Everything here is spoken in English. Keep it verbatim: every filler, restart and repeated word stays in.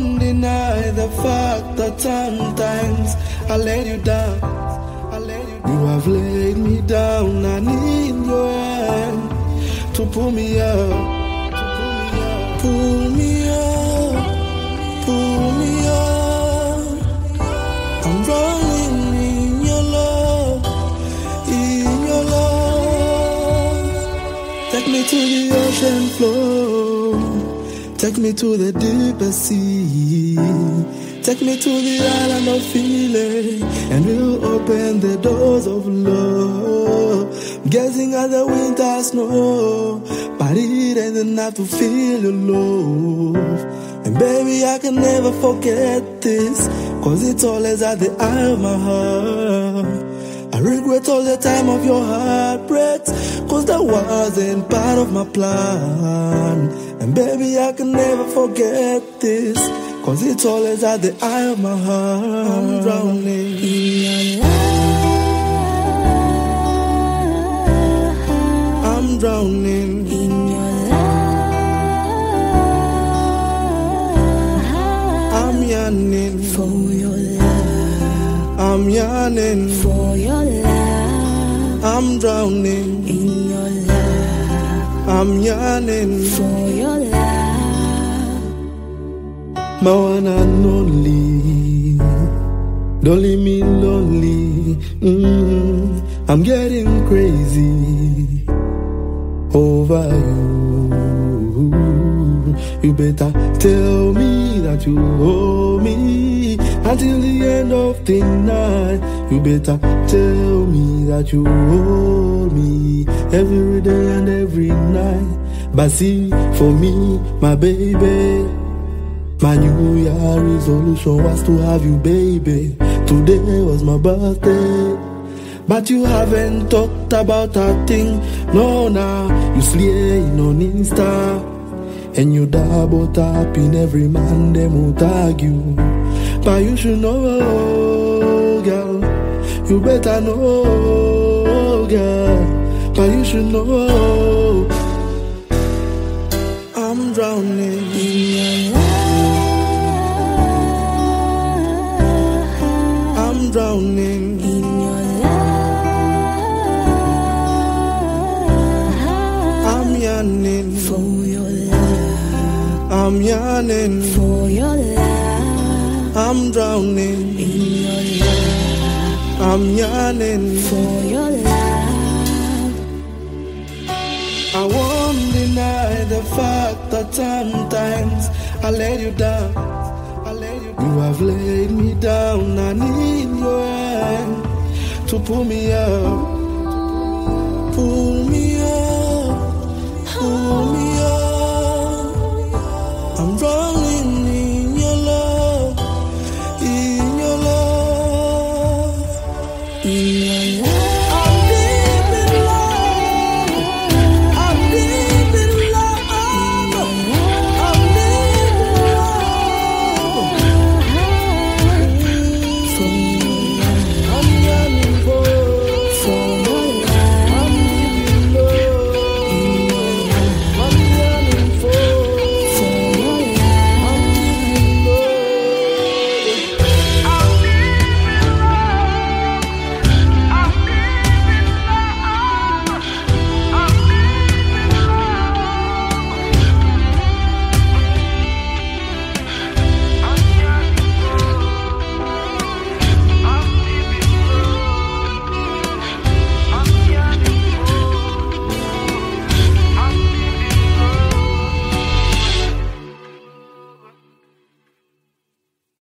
won't deny the fact that sometimes I let you down. I let you down. You have laid me down. I need your hand to pull me up. Pull me up. Pull me up. I'm drowning in your love. In your love. Take me to the ocean floor. Take me to the deepest sea. Take me to the island of feeling, and we'll open the doors of love. Gazing at the winter snow, but it ain't enough to feel your love. And baby, I can never forget this, cause it's always at the eye of my heart. I regret all the time of your heartbreaks, cause that wasn't part of my plan. And baby, I can never forget this, cause it's always at the eye of my heart. I'm drowning in your love. I'm drowning in your love. I'm yearning for your love. I'm yearning for your love. I'm drowning in your love. I'm yearning for your love. My one and only, don't leave me lonely. Mm-hmm. I'm getting crazy over you. You better tell me that you hold me until the end of the night. You better tell me that you hold me every day and every night. But see, for me, my baby, my New Year resolution was to have you, baby. Today was my birthday, but you haven't talked about a thing. No, nah, you slaying on Insta, and you double tap in every man them who tag you. But you should know, girl, you better know, girl. But you should know, I'm drowning in your love. I'm drowning in your love. I'm yearning for your love. I'm yearning for your love. I'm drowning in your love. I'm yearning for your love. I won't deny the fact that sometimes I let you down. I let you down. You have laid me down. I need your hand to pull me up. Pull me up. Pull me up. I'm drowning